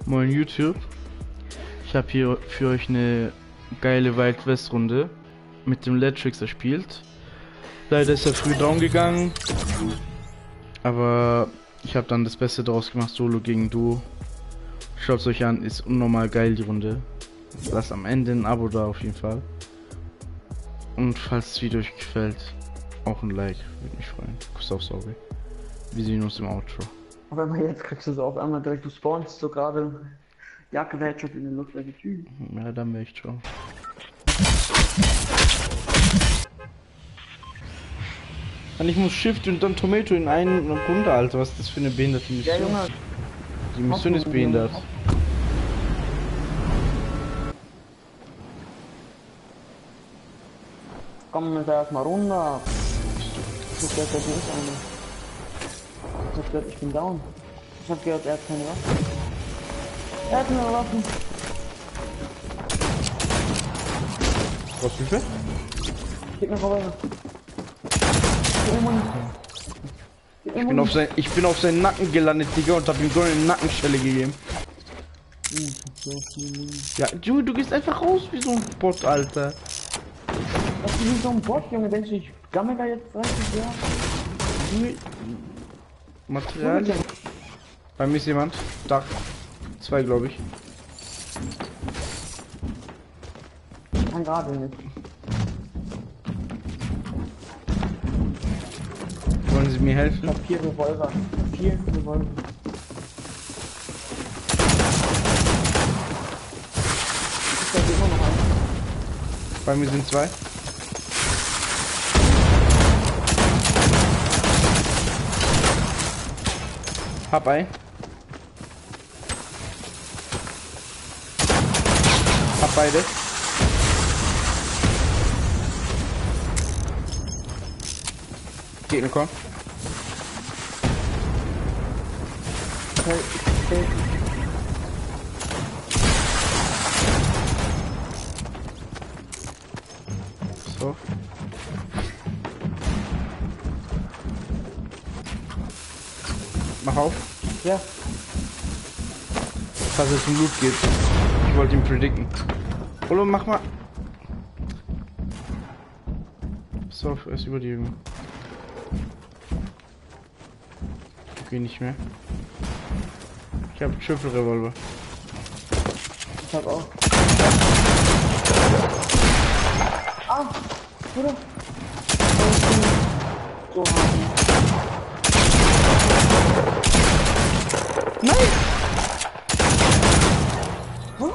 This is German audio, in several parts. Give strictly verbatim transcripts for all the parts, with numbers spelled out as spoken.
Moin YouTube. Ich habe hier für euch eine geile Wild West Runde mit dem Letrix erspielt. Leider ist er früh down gegangen, aber ich habe dann das Beste daraus gemacht, Solo gegen Duo. Schaut es euch an, ist unnormal geil die Runde. Lasst am Ende ein Abo da auf jeden Fall. Und falls das Video euch gefällt, auch ein Like, würde mich freuen. Kuss aufs Auge. Wir sehen uns im Outro. Auf einmal jetzt kriegst du so auf einmal direkt, du spawnst so gerade Jacke Headshot in den Luft, also tschüss. Ja, dann wäre ich schon. Und ich muss Shift und dann Tomato in einen Runde, Alter. Was ist das für eine behinderte Mission? Ja, Junge. Die Mission ist behindert. Komm wir da erstmal runter. Ich hab gehört, nicht eine. Ich hab gehört, ich bin down. Ich hab gehört, er hat keine Waffen. Er hat nur Waffen. Was wie viel? Gib mir vorbei. Gib mir Mund. Ich bin auf sein, ich bin auf seinen Nacken gelandet, Digga, und hab ihm so eine Nackenschelle gegeben. Ja, du, du gehst einfach raus wie so ein Bot, Alter. Was ist wie so ein Bot, Junge? Denkst du, ich gammel da jetzt dreißig Jahre? Material. Bei mir ist jemand. Dach. Zwei, glaube ich. Ich kann gerade nicht. Wollen Sie mir helfen? Ich hab vier Revolver. Vier Revolver. Ich hab immer noch einen. Bei mir sind zwei. Hab ein. Hab beide. Gegner kommen. Okay, okay. So. Mach auf. Ja. Dass es um Loot geht. Ich wollte ihn predikten. Olo, mach mal. Pass auf, er ist über die Junge. Okay, nicht mehr. Ich habe Triple Revolver. Ich hab auch. Ah, Bruder. So haben. Nein! Huh?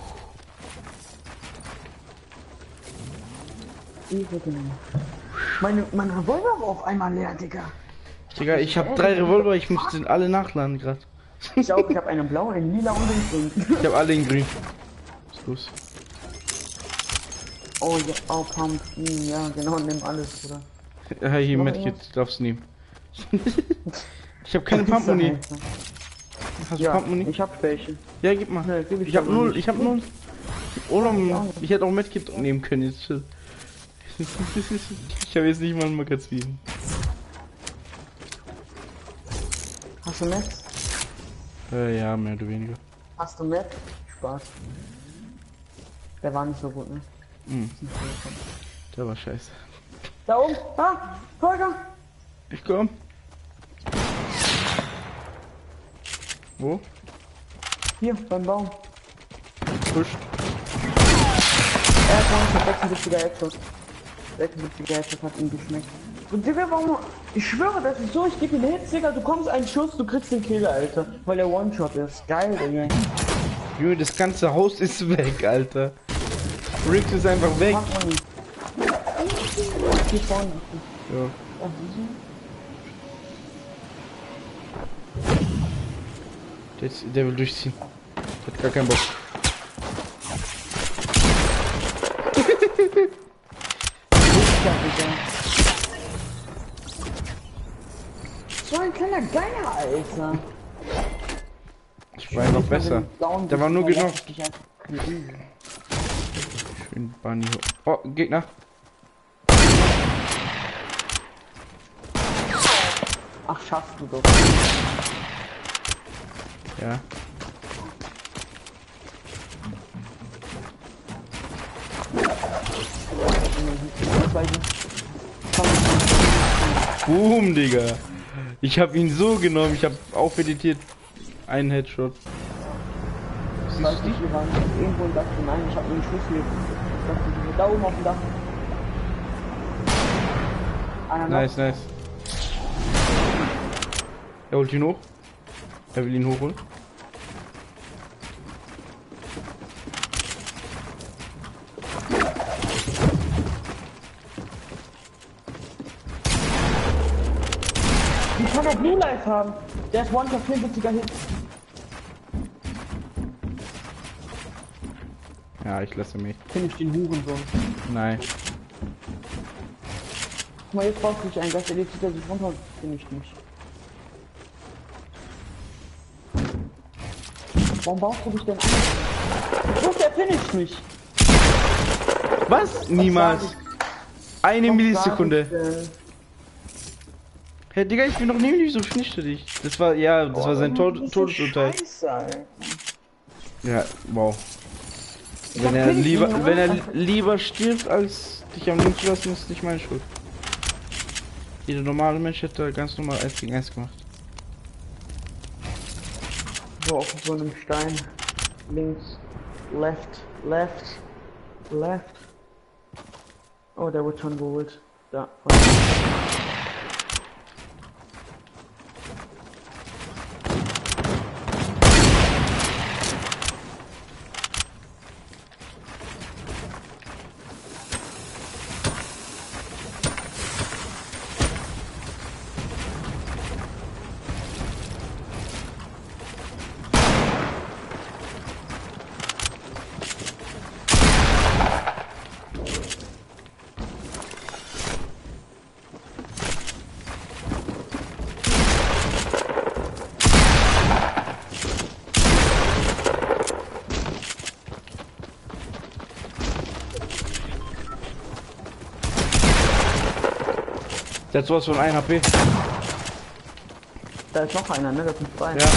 Ich hätte nicht. Meine, mein Revolver war auf einmal leer, Digga. Digga, ich habe drei Revolver, ich muss den alle nachladen gerade. Ich auch, ich habe einen blauen, einen lila und einen grün. Ich habe alle in grün. Was ist los? Oh ja, oh Pump. Hm, ja, genau, nimm alles, Bruder. Ja, hier Medkit, darfst du nehmen. Ich habe keine Pumpmuni. Hast du Ja, Pumpmuni? ich hab welche. Ja, gib mal. Nee, gib ich Ich hab doch null, nicht. ich hab null. Oder ich hätte auch Medkit nehmen können jetzt. Ich habe jetzt nicht mal ein Magazin. Hast du Metz? Äh, ja, mehr oder weniger. Hast du Metz? Spaß. Der war nicht so gut, ne? Mhm. Der war scheiße. Da oben! Ah! Volker! Ich komm. Wo? Hier, beim Baum. Pusht. Er hat sechsundsiebziger Headshot. sechsundsiebziger Headshot hat ihm geschmeckt. Und Digga, warum? Ich schwöre, das ist so, ich gebe ihn Hits, Digga, du kommst einen Schuss, du kriegst den Kill, Alter. Weil der One-Shot ist. Geil, Digga. Junge, das ganze Haus ist weg, Alter. Rick ist einfach weg. Mach mal nicht. Hier vorne. Ja. Ach, Der, ist, der will durchziehen. Der hat gar keinen Bock. So ein kleiner Geier, Alter. Ich war einfach besser. Der war nur genockt. Schön Bunny. Oh, Gegner. Ach, schaffst du doch. Ja. Boom, Digga. Ich hab ihn so genommen, ich hab auch meditiert. Einen Headshot. Ich weiß nicht, wir waren irgendwo im Dach. Nein, ich hab einen Schuss hier. Ich dachte, wir sind da oben auf dem Dach. Einer nice, nice. Er holt ihn hoch. Er will ihn hochholen. Wie kann der Blue Life haben? Der ist One vierundsiebziger Hit. Ja, ich lasse mich. Kenn ich den Hurensohn. Nein. Guck mal, jetzt brauchst du dich ein Gast, der zieht er sich runter, kenn ich nicht. Warum baust du dich denn an? Wo der finisht mich? Was? Niemals. Eine Millisekunde. Hey Digga, ich bin noch nie so finished dich. Das war, ja, das oh, war sein Tod Todesurteil. Ja, wow. Wenn er lieber, wenn er lieber stirbt, als dich am Leben zu lassen, ist nicht meine Schuld. Jeder normale Mensch hätte ganz normal eins gegen eins gemacht. So, auf so einem Stein. Links, left, left, left. Oh, der wird schon geholt. Da. Der hat sowas von ein H P. Da ist noch einer, ne? Das sind zwei. Ja.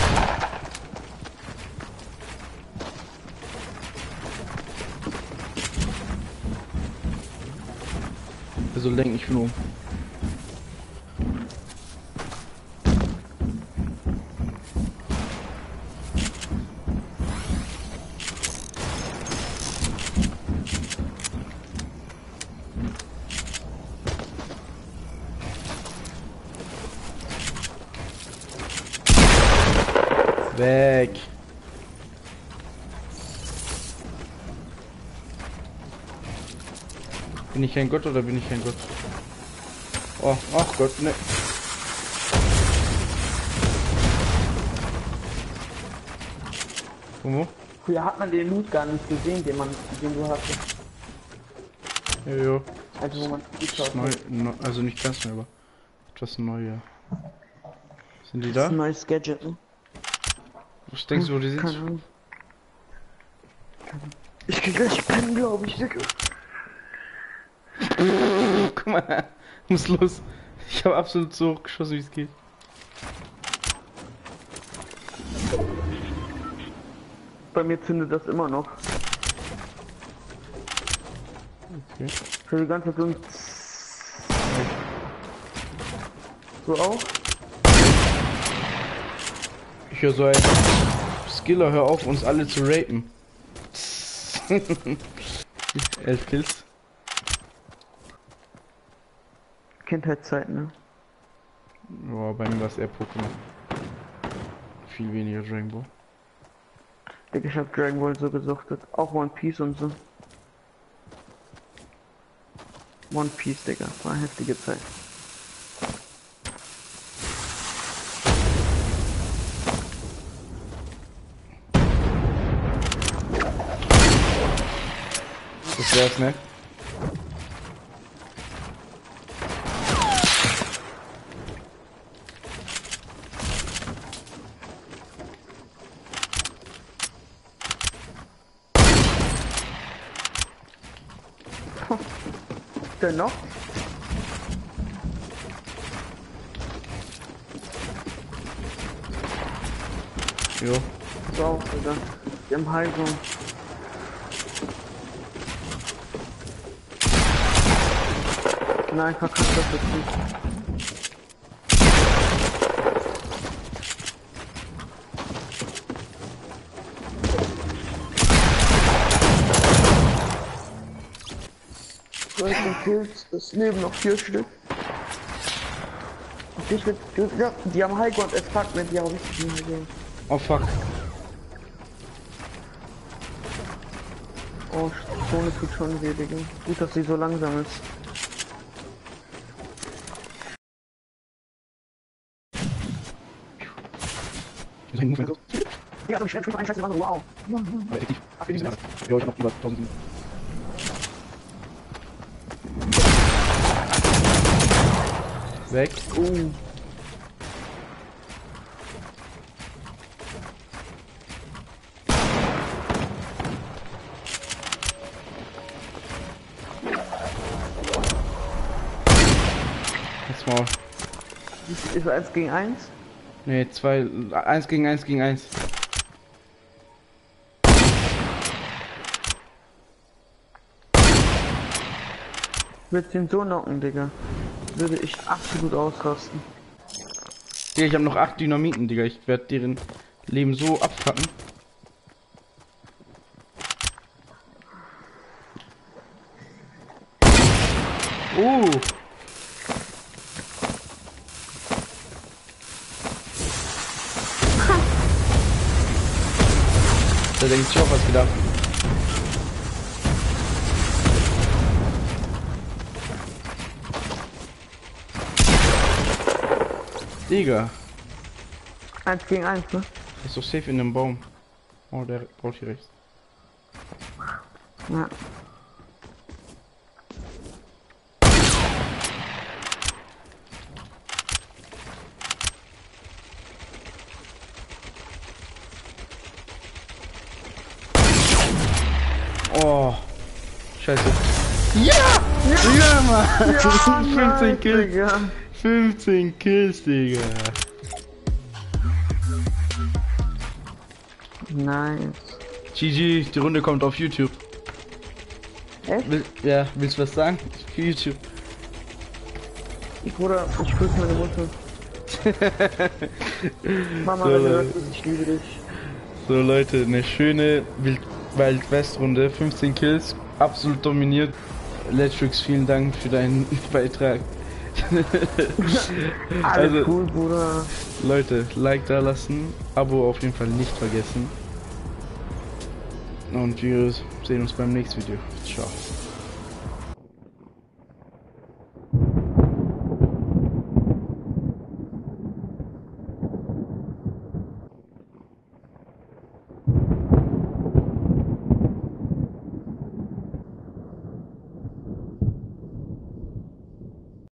Also lenk ich bin um. Weg. Bin ich kein Gott oder bin ich kein Gott? Oh, ach Gott, ne. Wo? Früher hat man den Loot gar nicht gesehen, den man, den du hattest. Jojo. Also wo man neu, neu, also nicht ganz neu, aber etwas neuer. Sind die das da? ist ein neues Gadget, ne? Was denkst du, wo die sind? Keine Ahnung. Ich geh gleich pennen, glaube ich, Digga. Guck mal, muss los. Ich habe absolut so hoch geschossen, wie es geht. Bei mir zündet das immer noch. Okay. Für die ganze Zeit so auch. Ich höre so ein Skiller, hör auf, uns alle zu rapen. Elf Kills. Kindheitszeiten, ne? Boah, bei mir war es eher Pokémon. Viel weniger Dragon Ball. Digga, ich hab Dragon Ball so gesuchtet. Auch One Piece und so. One Piece, Digga. War eine heftige Zeit. Das wär's, ne? Denn noch? Jo. So, Digga. Im Heilung. Nein, verkackt das jetzt nicht. dreizehn Kills, es leben noch vier Stück. Ich will, ja, die haben Heiko und es fuck mit, die haben richtig nicht gesehen. Oh fuck. Oh, Zone tut schon weh, Digga. Gut, dass sie so langsam ist. Ja, aber ich werde fünf einschätzen, wow. Effektiv. Ja, ich hab noch über tausend. Weg. Uh. Jetzt mal. Ist, ist eins gegen eins? Ne, zwei. Eins gegen eins gegen eins. Willst du ihn so knocken, Digga? Würde ich absolut ausrasten. Digga, ich habe noch acht Dynamiten, Digga. Ich werde deren Leben so abfacken. Oh! Da denkt sich auch was gedacht. Digga. Eins gegen eins, ne? Ist doch safe in dem Baum. Oh, der baut hier rechts. Ja. Oh. Scheiße. Ja! Ja, ja Mann! Ja, fünfzehn nice, Kills. Digga. fünfzehn Kills, Digga. Nice. G G, die Runde kommt auf YouTube. Echt? Will, ja, willst du was sagen? Für YouTube. Bruder, ich grüße meine Mutter. Mama, So, wenn du Leute. hörst, ich liebe dich. So Leute, eine schöne Wild Wild West Runde, fünfzehn Kills, absolut dominiert. Letrix, vielen Dank für deinen Beitrag. Alles Also, cool, Bruder. Leute, Like da lassen, Abo auf jeden Fall nicht vergessen. Und wir sehen uns beim nächsten Video. Ciao.